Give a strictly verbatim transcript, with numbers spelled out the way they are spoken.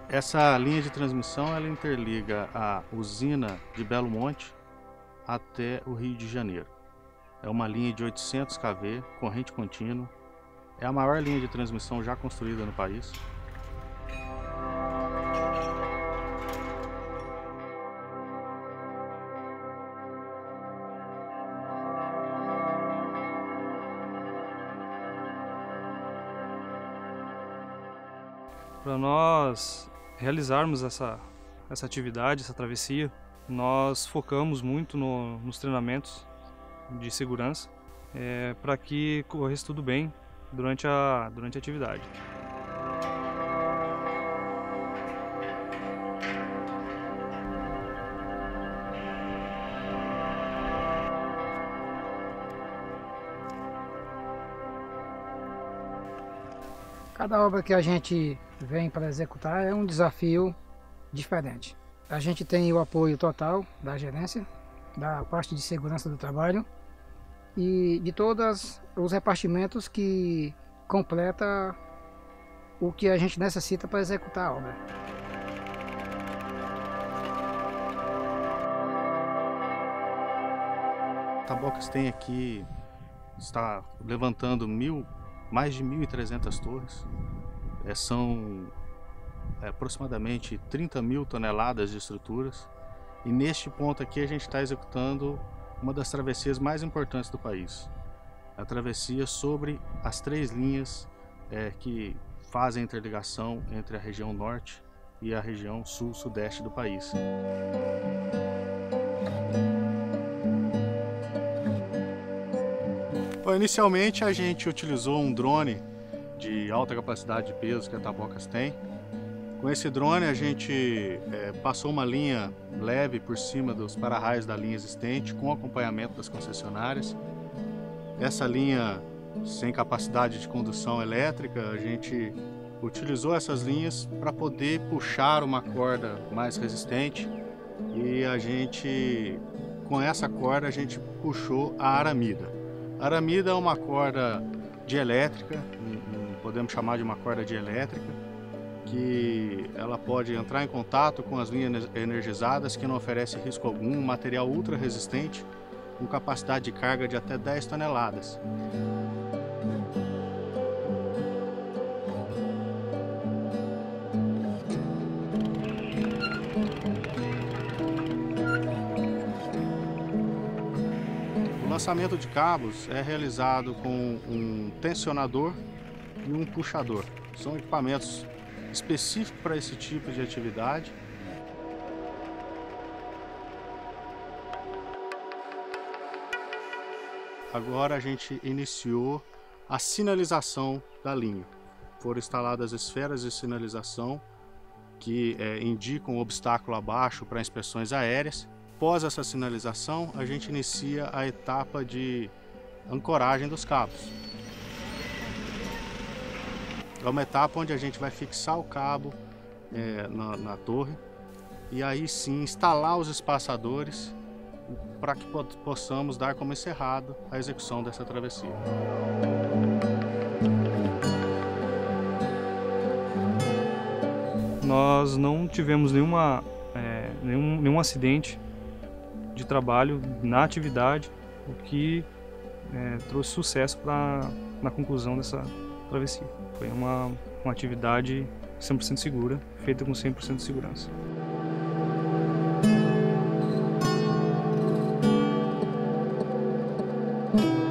Essa linha de transmissão ela interliga a usina de Belo Monte até o Rio de Janeiro. É uma linha de oitocentos quilovolts, corrente contínua. É a maior linha de transmissão já construída no país. Para nós realizarmos essa, essa atividade, essa travessia, nós focamos muito no, nos treinamentos de segurança é, para que corresse tudo bem durante a, durante a atividade. Cada obra que a gente vem para executar é um desafio diferente. A gente tem o apoio total da gerência, da parte de segurança do trabalho e de todos os repartimentos que completa o que a gente necessita para executar a obra. Tabocas tem aqui, está levantando mil, mais de mil e trezentas torres. É, são é, aproximadamente trinta mil toneladas de estruturas. E neste ponto aqui a gente está executando uma das travessias mais importantes do país. A travessia sobre as três linhas é, que fazem a interligação entre a região norte e a região sul-sudeste do país. Bom, inicialmente a gente utilizou um drone de alta capacidade de peso que a Tabocas tem. Com esse drone a gente é, passou uma linha leve por cima dos para-raios da linha existente com acompanhamento das concessionárias. Essa linha sem capacidade de condução elétrica, a gente utilizou essas linhas para poder puxar uma corda mais resistente e a gente, com essa corda, a gente puxou a aramida. A aramida é uma corda dielétrica, podemos chamar de uma corda dielétrica, que ela pode entrar em contato com as linhas energizadas, que não oferece risco algum, um material ultra resistente, com capacidade de carga de até dez toneladas. O lançamento de cabos é realizado com um tensionador e um puxador. São equipamentos específicos para esse tipo de atividade. Agora a gente iniciou a sinalização da linha. Foram instaladas esferas de sinalização que é, indicam o obstáculo abaixo para inspeções aéreas. Após essa sinalização, a gente inicia a etapa de ancoragem dos cabos. É uma etapa onde a gente vai fixar o cabo é, na, na torre e aí sim instalar os espaçadores para que possamos dar como encerrado a execução dessa travessia. Nós não tivemos nenhuma, é, nenhum, nenhum acidente de trabalho na atividade, o que é, trouxe sucesso pra, na conclusão dessa travessia. Foi uma, uma atividade cem por cento segura, feita com cem por cento de segurança. Música